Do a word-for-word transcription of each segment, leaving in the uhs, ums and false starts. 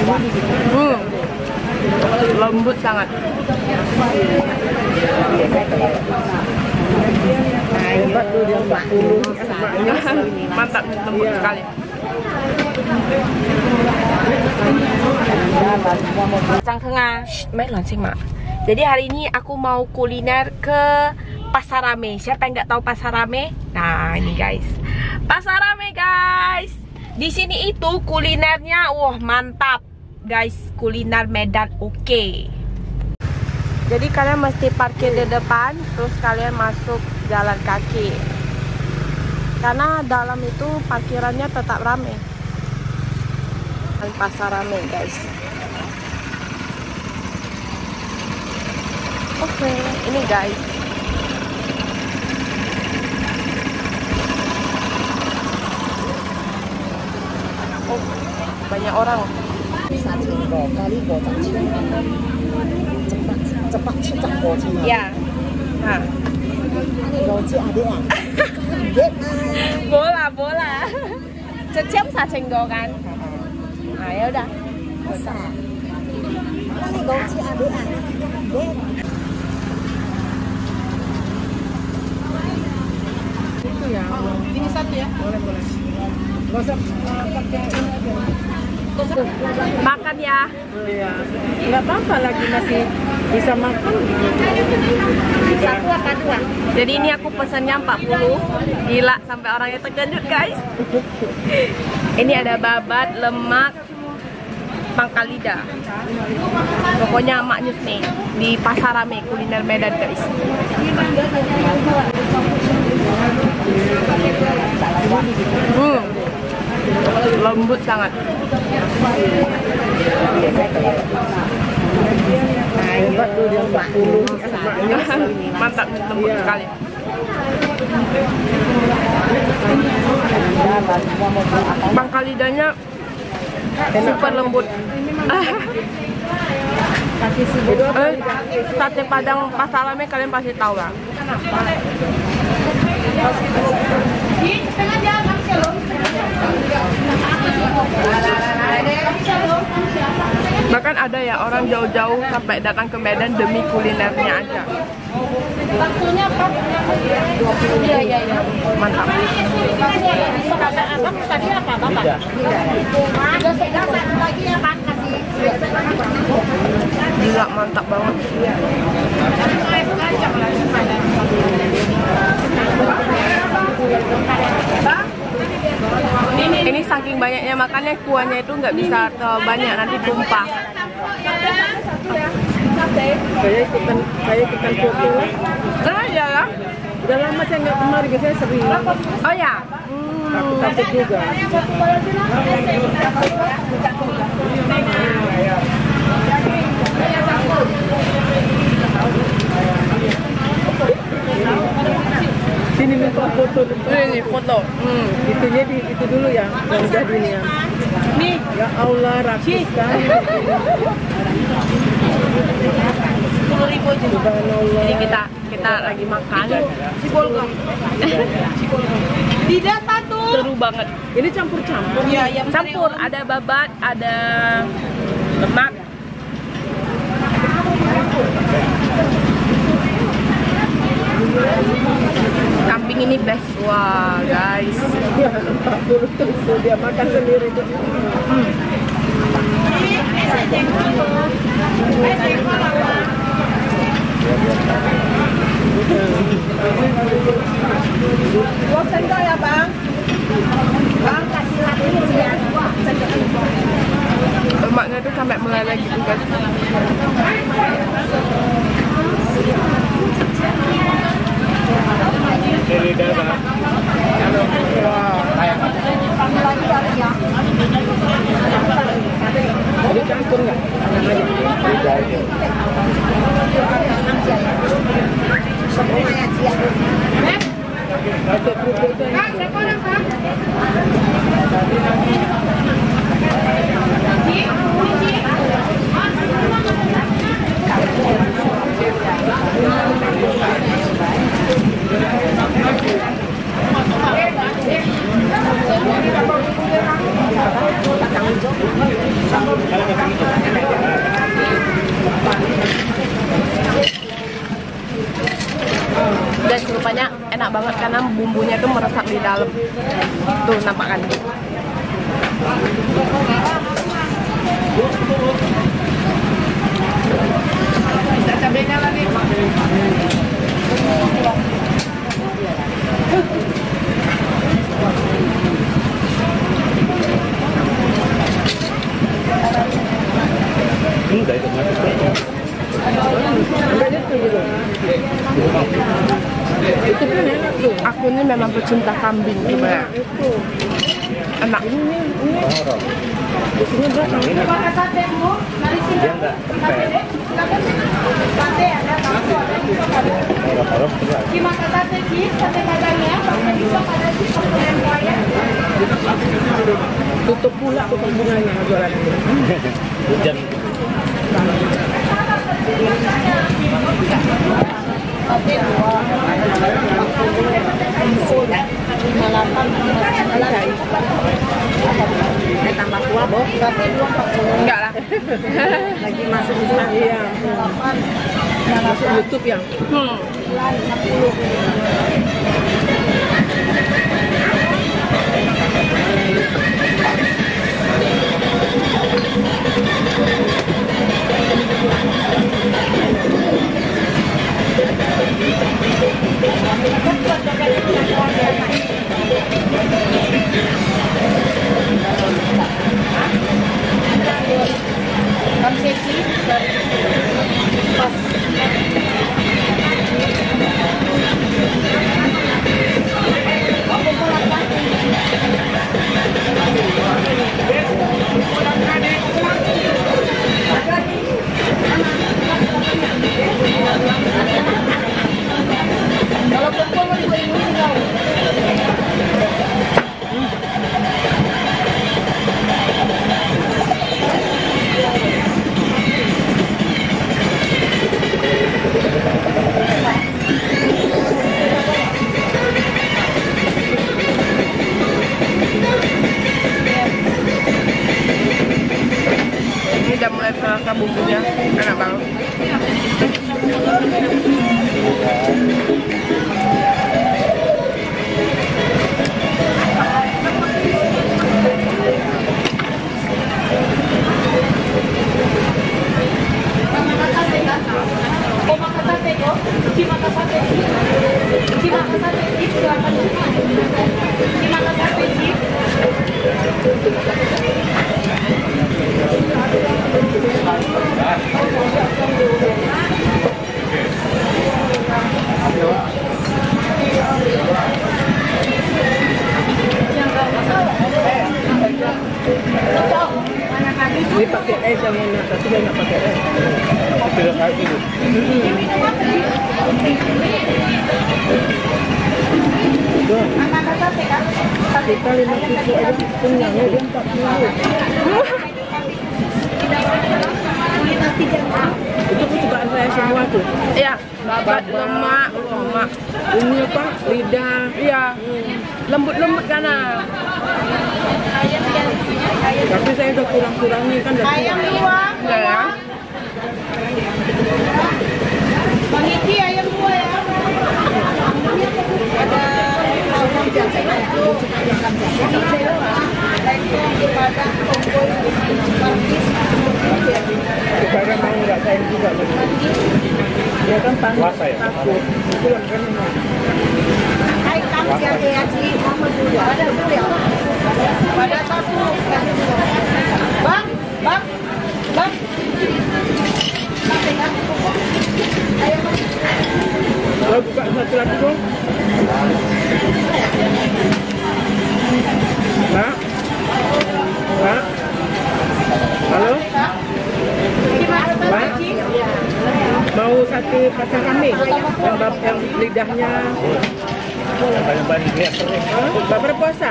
Hmm, lembut sangat. Mantap, lembut sekali. Sang Tengah, main launching mak. Jadi hari ini aku mau kuliner ke Pasar Rame. Siapa yang nggak tahu Pasar Rame? Nah ini guys, Pasar Rame guys. Di sini itu kulinernya, wah mantap guys. Kuliner Medan oke. Okay. Jadi kalian mesti parkir di depan, terus kalian masuk jalan kaki. Karena dalam itu parkirannya tetap rame. Pasar Rame guys. Oke, okay, ini guys. Oh, banyak orang. Ya. Nah. bola bola. Cecep sacenggo kan? Ah ya udah. Itu ya. Ini satu ya? Boleh boleh. Gosok pakai ini aja. Makan ya. Oh ya. Enggak apa-apa lagi masih bisa makan. Satu apa dua? Jadi ini aku pesannya empat puluh. Gila sampai orangnya terkejut guys. Ini ada babat, lemak, pangkal lidah. Pokoknya maknyus nih di Pasar Rame kuliner Medan guys. Hmm, lembut sangat. Mantap, lembut sekali. Pangkal lidahnya super lembut. eh, Sate Padang Pasar Rame kalian pasti tahu lah. Bahkan ada ya orang jauh-jauh sampai datang ke Medan demi kulinernya aja. Baksonya apa? Iya iya iya. Mantap. Abang tadi apa Bapak? Lagi ya Pak kasih. Gila mantap banget. Ini saking banyaknya makannya kuahnya itu nggak bisa terlalu banyak, nanti tumpah. Saya ikutan, saya ikutan foto. Nah ya lah. Udah lama saya nggak kemari, saya sering. Oh ya. Hmm. Aku takut juga. Sini minta foto. Ini foto. Hmm. Itunya di itu dulu ya, yang jadi ini ya. Nih. Ya Allah, rapi sekali. Sepuluh ribu aja. Jadi kita kita lagi makan. Cibol kok. Tidak satu. Seru banget. Ini campur-campur. Iya, ya, campur. Ada babat, ada lemak. Kambing ini best. Wah guys. Ya, empat puluh tuh dia makan sendiri tuh. Hmm. Dua sendok ya bang. Bang kasih lagi ya. Lemaknya tuh sampai meleleh gitu guys. Ini dah. Jadi campur nggak? Kalau dalam. Tuh nampak kan. Cabenya lagi. Enggak itu masuk. Enggak gitu gitu. Itu kan enak tuh. Aku ini memang pecinta kambing sebenarnya. Itu. Enak. Ini ini. Isinya berapa? Dia enggak tempel. Orang-orang enggak. Tutup pula tukang bunganya jualan ini. Hujan. Tambah tua, Bo. Enggak lah. Lagi masuk Islam. Iya. Masuk YouTube ya. Hmm. Udah mulai terasa bumbunya, enak banget. Ini pakai es yang enak, tapi dia nggak pakai es. Tidak kayak gitu. Kita lima susu aja kenyangnya dia empat puluh. Itu kesukaan saya semua tuh. Iya, babat, lemak, lemak. Ini apa? Lidah. Iya, lembut-lembut karena. Tapi saya udah kurang-kurangi kan dari Ayam dua. Enggak ya? Bang Iki ayam dua ya. Ada supaya mau nggak sayang juga ya kan panas Puasa ya? takut itu yang kan Hai kamu siapa ya sih? Kamu dulu ada dulu ya. Pada satu. Bang, bang, bang. kalau buka satu lagi dong Mbak Mbak halo Mbak mau satu pasang kambing yang, bab- yang lidahnya Banyak-banyak lihat kering. Hah? Mbak berpuasa?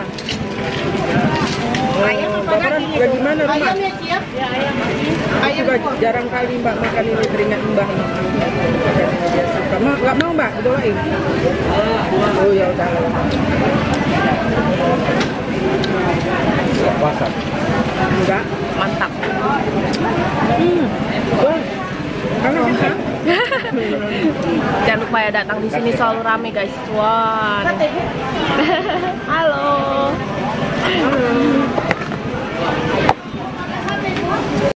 Ayam apa Mbak lagi? Ber- di mana rumah? Ayam ya Cia? Ya ayam. Aku juga jarang kali Mbak makan ini teringat Mbak ini. Dia suka. Ma, nggak mau Mbak, doain. Oh ya udah. Puasa. Enggak. Mantap. Hmm. Wah. Kalau bisa. Jangan lupa ya saya datang di sini selalu rame guys. Wah. Halo.